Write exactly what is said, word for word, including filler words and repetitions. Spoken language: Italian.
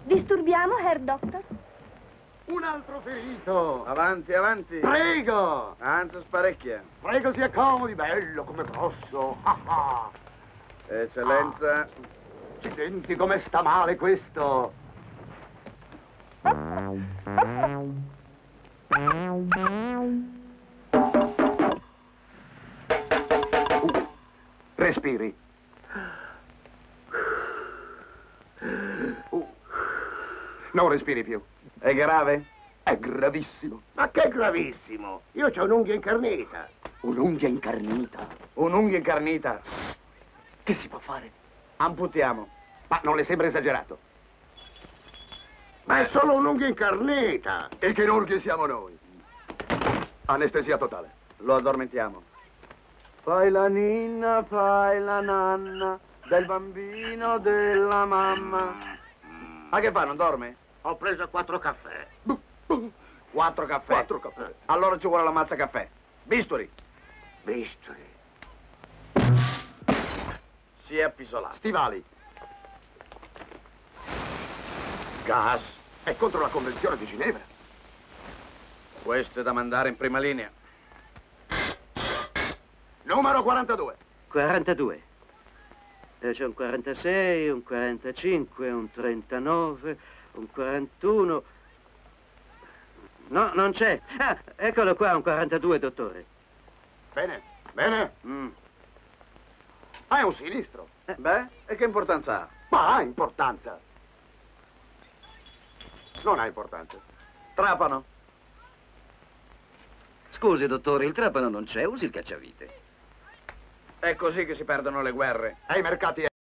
Disturbiamo, Herr Doctor? Un altro ferito! Avanti, avanti! Prego! Anzi, sparecchia. Prego, sia comodi, bello come posso! Ah, ah. Eccellenza. Ah. Accidenti, come sta male questo! Uh, respiri. Uh. Non respiri più. È grave? È gravissimo. Ma che gravissimo? Io c'ho un'unghia incarnita. Un'unghia incarnita. Un'unghia incarnita. Che si può fare? Amputiamo. Ma non le sembra esagerato? Ma è solo un'unghia incarnita. I chirurghi siamo noi. Anestesia totale. Lo addormentiamo. Fai la ninna, fai la nanna del bambino della mamma. Ma che fa, non dorme? Ho preso quattro caffè. Quattro caffè. Quattro caffè. Allora ci vuole la mazza caffè. Bisturi. Bisturi. Si è appisolato. Stivali. Gas. È contro la Convenzione di Ginevra. Questo è da mandare in prima linea. Numero quarantadue. quarantadue. Eh, c'è un quarantasei, un quarantacinque, un trentanove, un quarantuno. No, non c'è. Ah, eccolo qua, un quarantadue, dottore. Bene, bene. Mm. Ah, è un sinistro. Eh, beh, e che importanza ha? Ma ha importanza. Non ha importanza. Trapano. Scusi, dottore, il trapano non c'è, usi il cacciavite. È così che si perdono le guerre. Ai mercati